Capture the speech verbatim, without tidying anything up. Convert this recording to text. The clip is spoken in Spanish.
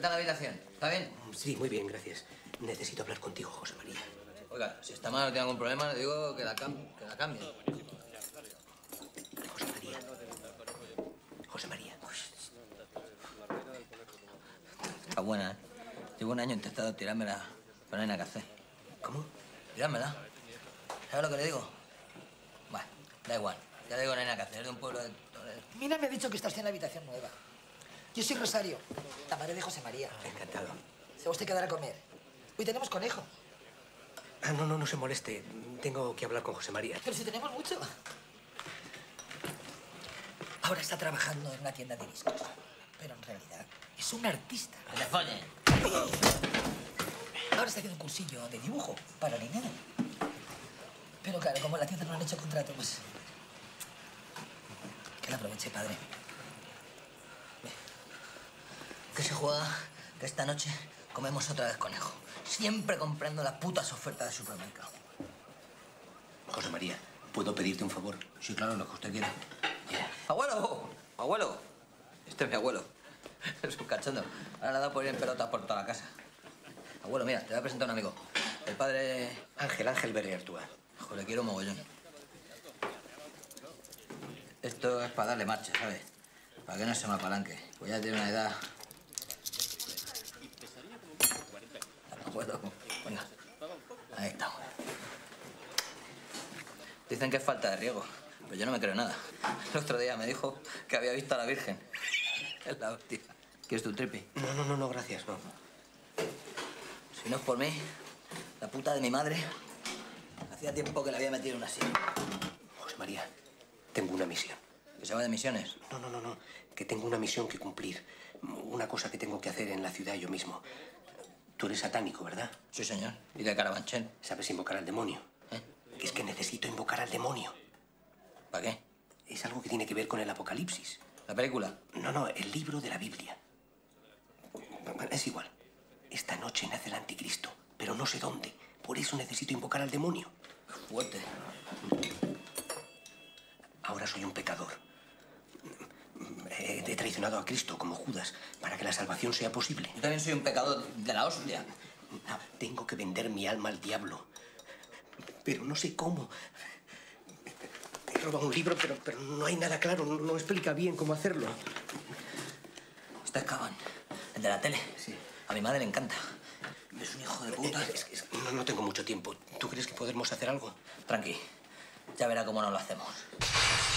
tal la habitación? ¿Está bien? Sí, muy bien, gracias. Necesito hablar contigo, José María. Oiga, si está mal o tiene algún problema, le digo que la, cam que la cambie. José María. José María. Está buena, ¿eh? Llevo un año intentando tirármela, pero no hay nada que hacer. ¿Cómo? Tirármela. ¿Sabes lo que le digo? Bueno, da igual. Ya le digo, no hay nada que hacer. Es de un pueblo de... Mina me ha dicho que estás en la habitación nueva. Yo soy Rosario, la madre de José María. Encantado. ¿Se va usted a quedar a comer? Hoy tenemos conejo. Ah, no, no, no se moleste. Tengo que hablar con José María. Pero si tenemos mucho. Ahora está trabajando en una tienda de discos. Pero en realidad es un artista. ¡Que te follen! Ahora está haciendo un cursillo de dibujo para niños. Pero claro, como en la tienda no han hecho contrato, pues... que la aproveche, padre. Que se juega que esta noche comemos otra vez conejo. Siempre comprando las putas ofertas de supermercado. José María, ¿puedo pedirte un favor? Sí, claro, lo que usted quiera. Yeah. ¡Abuelo! ¡Abuelo! Este es mi abuelo. Es un cachondo. Ahora le ha dado por ir en pelotas por toda la casa. Abuelo, mira, te voy a presentar a un amigo. El padre... Ángel, Ángel Berri Artúa. Joder, le quiero mogollón. Esto es para darle marcha, ¿sabes? Para que no se me apalanque. Pues ya tiene una edad... Abuelo, venga. Ahí estamos. Dicen que es falta de riego, pero yo no me creo nada. El otro día me dijo que había visto a la Virgen. Es la hostia. ¿Quieres tu tripi? No, no, no, no, gracias, no. Si no es por mí, la puta de mi madre, hacía tiempo que la había metido en una silla. José María, tengo una misión. ¿Que se va de misiones? No, no, no, no. Que tengo una misión que cumplir. Una cosa que tengo que hacer en la ciudad yo mismo. Tú eres satánico, ¿verdad? Sí, señor. Y de Carabanchel. ¿Sabes invocar al demonio? ¿Eh? Es que necesito invocar al demonio. ¿Para qué? Es algo que tiene que ver con el Apocalipsis. ¿La película? No, no, el libro de la Biblia. Es igual. Esta noche nace el anticristo, pero no sé dónde. Por eso necesito invocar al demonio. Fuerte. Ahora soy un pecador. He traicionado a Cristo como Judas para que la salvación sea posible. Yo también soy un pecador de la hostia. No, tengo que vender mi alma al diablo. Pero no sé cómo. He robado un libro, pero, pero no hay nada claro. No, no explica bien cómo hacerlo. Este es Caban, el de la tele. Sí. A mi madre le encanta. Es un hijo de puta. Es, es, no, no tengo mucho tiempo. ¿Tú crees que podremos hacer algo? Tranqui. Ya verá cómo no lo hacemos.